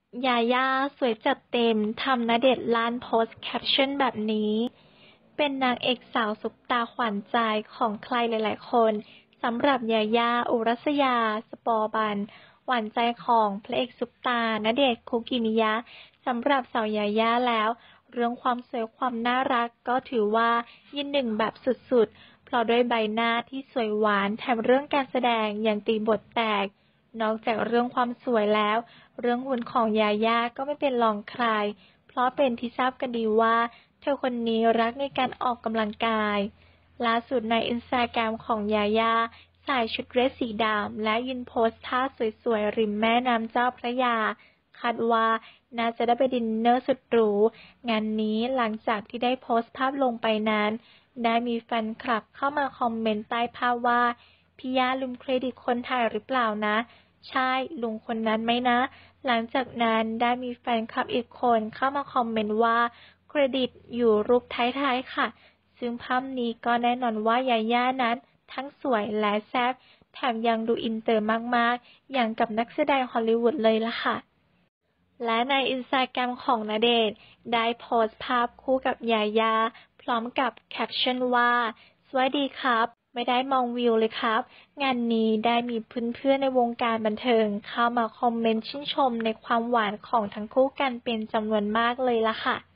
ยาย่าสวยจัดเต็มทำณเดชน์ลั่นโพสต์แคปชั่นแบบนี้เป็นนางเอกสาวซุปตาขวัญใจของใครหลายๆคนสำหรับยาย่าอุรัสยาสปอร์บันหวานใจของพระเอกซุปตาณเดชน์คุกิมิยะสำหรับสาวยาย่าแล้วเรื่องความสวยความน่ารักก็ถือว่ายืนหนึ่งแบบสุดๆเพราะด้วยใบหน้าที่สวยหวานแถมเรื่องการแสดงยังตีบทแตกนอกจากเรื่องความสวยแล้วเรื่องหุ่นของยาย่าก็ไม่เป็นรองใครเพราะเป็นที่ทราบกันดีว่าเธอคนนี้รักในการออกกำลังกายล่าสุดในอินสตาแกรมของยาย่าใส่ชุดเดรสสีดำและยืนโพสท่าสวยๆริมแม่น้ำเจ้าพระยาคาดว่าน่าจะได้ไปดินเนอร์สุดหรูงานนี้หลังจากที่ได้โพสต์ภาพลงไปนั้นได้มีแฟนคลับเข้ามาคอมเมนต์ใต้ภาพว่าพี่ย่าลืมเครดิตคนถ่ายหรือเปล่านะใช่ลุงคนนั้นไหมนะหลังจากนั้นได้มีแฟนคลับอีกคนเข้ามาคอมเมนต์ว่าเครดิตอยู่รูปท้ายๆค่ะซึ่งภาพนี้ก็แน่นอนว่ายาย่านั้นทั้งสวยและแซ่บแถมยังดูอินเตอร์มากๆอย่างกับนักแสดงฮอลลีวูดเลยล่ะค่ะและในอินสตาแกรมของณเดชน์ได้โพสต์ภาพคู่กับยาย่าพร้อมกับแคปชั่นว่าสวัสดีครับไม่ได้มองวิวเลยครับงานนี้ได้มีเพื่อนๆในวงการบันเทิงเข้ามาคอมเมนต์ชื่นชมในความหวานของทั้งคู่กันเป็นจำนวนมากเลยล่ะค่ะ